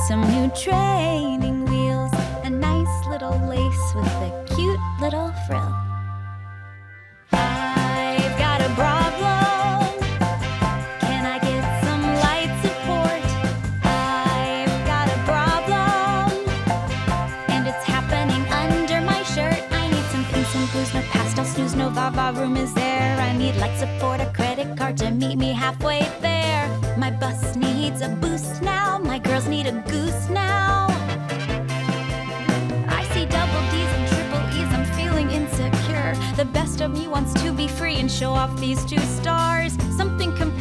some new training wheels, a nice little lace with a cute little frill. I've got a Bra-blem. Can I get some light support? I've got a Bra-blem, and it's happening under my shirt. I need some pinks and blues, no pastel snooze, no va-va room is there. I need light support, a credit card to meet me halfway there. My bus needs a boost now, my girls need a goose now. I see double D's and triple E's, I'm feeling insecure. The best of me wants to be free and show off these 2 stars. Something